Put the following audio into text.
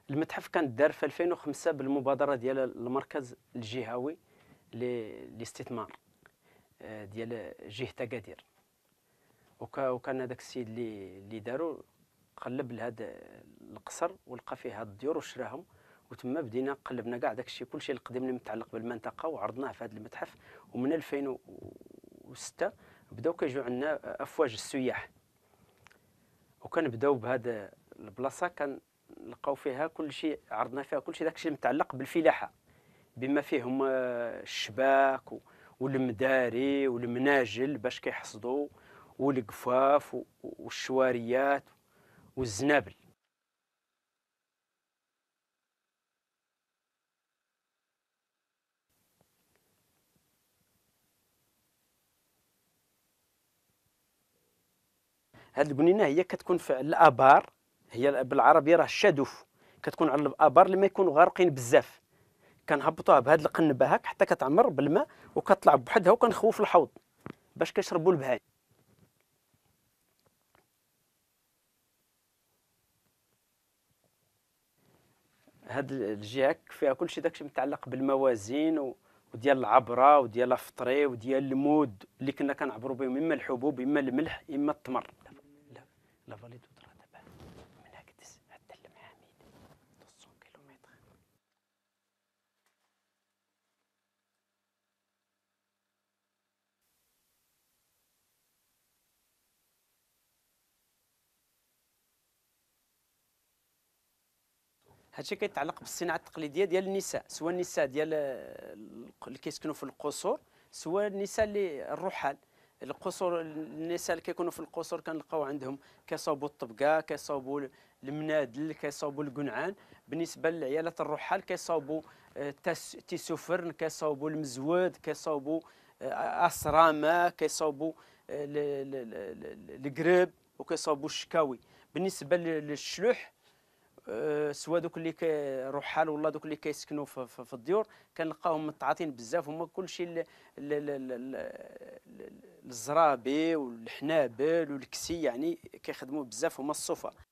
المتحف كان دار في 2005 بالمبادرة ديال المركز الجهوي للاستثمار ديال جهة أكادير. وكان هذاك السيد اللي دارو قلب لهذا القصر ولقى فيه هاد الديور وشراهم، وتما بدينا قلبنا كاع داك الشيء كلشي القديم اللي متعلق بالمنطقه وعرضناه في هذا المتحف. ومن 2006 بداو كيجيو عندنا افواج السياح، وكنبداو بهذا البلاصه كنلقاو فيها كل شيء، عرضنا فيها كل شيء داك الشيء المتعلق بالفلاحه، بما فيهم الشباك والمداري والمناجل باش كيحصدوا، والقفاف والشواريات والزنابل. هاد البنينه هي كتكون في الابار، هي بالعربيه راه الشادوف، كتكون على الابار اللي ما يكونوا غارقين بزاف، كنهبطوها بهاد القنبه هاك حتى كتعمر بالماء وكتطلع بوحدها وكنخوف الحوض باش كيشربوا البهايم. هاد الجهه فيها كلشي داكشي متعلق بالموازين وديال العبره وديال الفطري وديال المود اللي كنا كنعبروا بهم، اما الحبوب اما الملح اما التمر. لا لا فالي دو درا دابا من هكدس حتى المحاميد 200 كيلومتر. هادشي كيتعلق بالصناعه التقليديه ديال النساء، سواء النساء ديال اللي كيسكنوا في القصور، سواء النساء اللي الرحال. القصور، النساء اللي كيكونوا في القصور كنلقاو عندهم كيصاوبوا الطبقه، كيصاوبوا المنادل، كيصاوبوا القنعان. بالنسبه للعيالات الرحال كيصاوبوا تيسوفرن، كيصاوبوا المزود، كيصاوبوا اسرامه، كيصاوبوا القرب، وكيصاوبوا الشكاوي. بالنسبه للشلوح، سوا دوك اللي رحال ولا دوك اللي كيسكنوا في الديور، كنلقاهم متعاطين بزاف، هما كلشي الزرابي والحنابل والكسي، يعني كيخدموا بزاف هما الصوفه.